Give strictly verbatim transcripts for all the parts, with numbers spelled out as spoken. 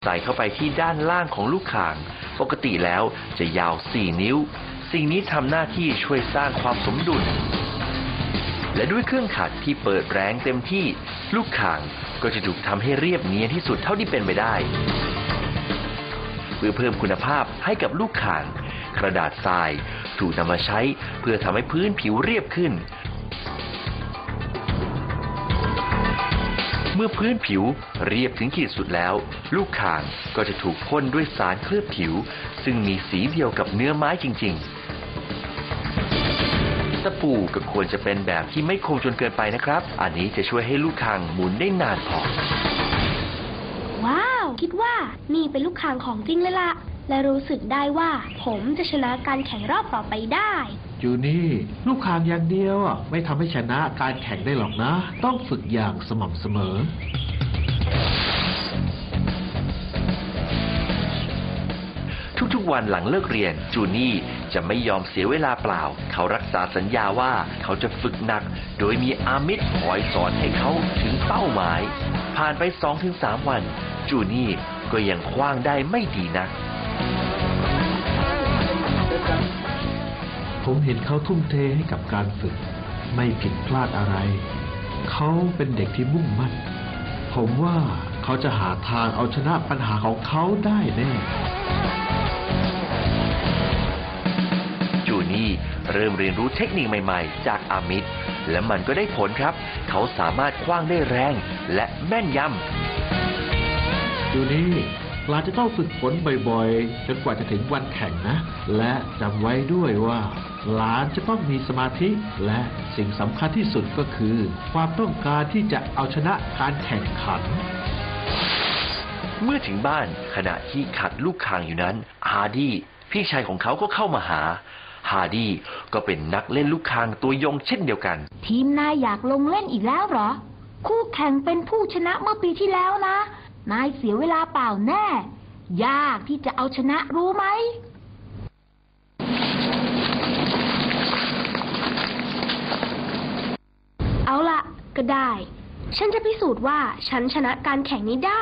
ใส่เข้าไปที่ด้านล่างของลูกข่างปกติแล้วจะยาวสี่นิ้วสิ่งนี้ทำหน้าที่ช่วยสร้างความสมดุลและด้วยเครื่องขัดที่เปิดแรงเต็มที่ลูกข่างก็จะถูกทำให้เรียบเนียนที่สุดเท่าที่เป็นไปได้เพื่อเพิ่มคุณภาพให้กับลูกข่างกระดาษทรายถูกนำมาใช้เพื่อทำให้พื้นผิวเรียบขึ้นเมื่อพื้นผิวเรียบถึงขีดสุดแล้วลูกข่างก็จะถูกพ่นด้วยสารเคลือบผิวซึ่งมีสีเดียวกับเนื้อไม้จริงๆตะปูก็ควรจะเป็นแบบที่ไม่คมจนเกินไปนะครับอันนี้จะช่วยให้ลูกข่างหมุนได้นานพอว้าวคิดว่านี่เป็นลูกข่างของจริงเลยล่ะและรู้สึกได้ว่าผมจะชนะการแข่งรอบต่อไปได้จูนี่ลูกข่างอย่างเดียวไม่ทำให้ชนะการแข่งได้หรอกนะต้องฝึกอย่างสม่ำเสมอทุกๆวันหลังเลิกเรียนจูนี่จะไม่ยอมเสียเวลาเปล่าเขารักษาสัญญาว่าเขาจะฝึกหนักโดยมีอามิตคอยสอนให้เขาถึงเป้าหมายผ่านไป สองถึงสาม วันจูนี่ก็ยังขว้างได้ไม่ดีนักผมเห็นเขาทุ่มเทให้กับการฝึกไม่ผิดพลาดอะไรเขาเป็นเด็กที่มุ่งมั่นผมว่าเขาจะหาทางเอาชนะปัญหาของเขาได้แน่จูนี่เริ่มเรียนรู้เทคนิคใหม่ๆจากอามิตและมันก็ได้ผลครับเขาสามารถขว้างได้แรงและแม่นยำจูนี่หลานจะต้องฝึกฝนบ่อยๆจนกว่าจะถึงวันแข่งนะและจำไว้ด้วยว่าหลานจะต้องมีสมาธิและสิ่งสำคัญที่สุดก็คือความต้องการที่จะเอาชนะการแข่งขันเมื่อถึงบ้านขณะที่ขัดลูกข่างอยู่นั้นฮาร์ดี้พี่ชายของเขาก็เข้ามาหาฮาร์ดี้ก็เป็นนักเล่นลูกข่างตัวยงเช่นเดียวกันทีมนายอยากลงเล่นอีกแล้วเหรอคู่แข่งเป็นผู้ชนะเมื่อปีที่แล้วนะนายเสียเวลาเปล่าแน่ยากที่จะเอาชนะรู้ไหมเอาล่ะก็ได้ฉันจะพิสูจน์ว่าฉันชนะการแข่งนี้ได้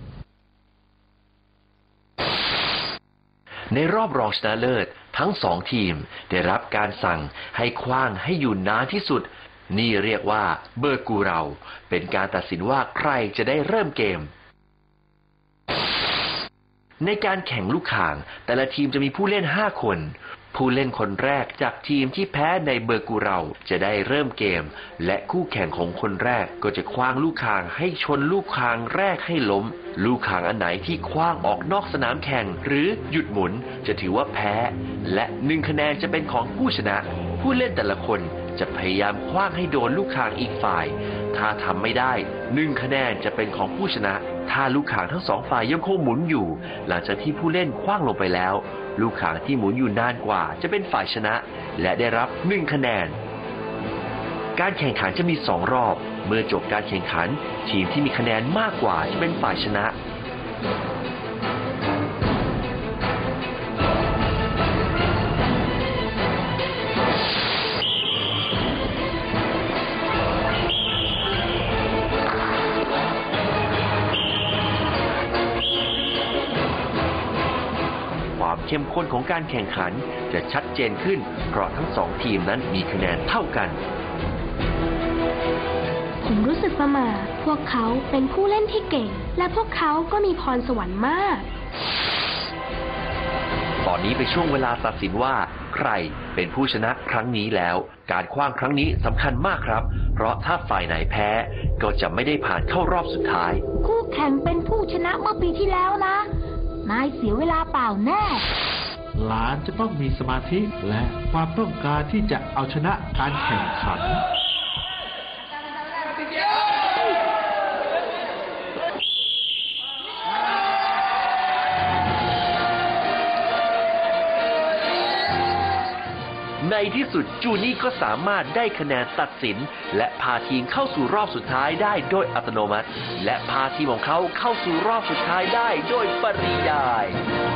ในรอบรองชนะเลิศทั้งสองทีมได้รับการสั่งให้ขว้างให้อยู่นานที่สุดนี่เรียกว่าเบอร์กูเราเป็นการตัดสินว่าใครจะได้เริ่มเกมในการแข่งลูกข่างแต่ละทีมจะมีผู้เล่นห้าคนผู้เล่นคนแรกจากทีมที่แพ้ในเบอร์กูเราจะได้เริ่มเกมและคู่แข่งของคนแรกก็จะขว้างลูกข่างให้ชนลูกข่างแรกให้ล้มลูกข่างอันไหนที่ขว้างออกนอกสนามแข่งหรือหยุดหมุนจะถือว่าแพ้และหนึ่งคะแนนจะเป็นของผู้ชนะผู้เล่นแต่ละคนจะพยายามขว้างให้โดนลูกข่างอีกฝ่ายถ้าทำไม่ได้หนึ่งคะแนนจะเป็นของผู้ชนะถ้าลูกข่างทั้งสองฝ่ายยังคงหมุนอยู่หลังจากที่ผู้เล่นขว้างลงไปแล้วลูกข่างที่หมุนอยู่นานกว่าจะเป็นฝ่ายชนะและได้รับหนึ่งคะแนนการแข่งขันจะมีสองรอบเมื่อจบการแข่งขันทีมที่มีคะแนนมากกว่าจะเป็นฝ่ายชนะเข้มข้นของการแข่งขันจะชัดเจนขึ้นเพราะทั้งสองทีมนั้นมีคะแนนเท่ากันผมรู้สึกประหม่าพวกเขาเป็นผู้เล่นที่เก่งและพวกเขาก็มีพรสวรรค์มากตอนนี้เป็นช่วงเวลาตัดสินว่าใครเป็นผู้ชนะครั้งนี้แล้วการขว้างครั้งนี้สำคัญมากครับเพราะถ้าฝ่ายไหนแพ้ก็จะไม่ได้ผ่านเข้ารอบสุดท้ายคู่แข่งเป็นผู้ชนะเมื่อปีที่แล้วนะนายเสียเวลาเปล่าแน่หลานจะต้องมีสมาธิและความต้องการที่จะเอาชนะการแข่งขันในที่สุดจูนี่ก็สามารถได้คะแนนตัดสินและพาทีมเข้าสู่รอบสุดท้ายได้โดยอัตโนมัติและพาทีมของเขาเข้าสู่รอบสุดท้ายได้โดยปริยาย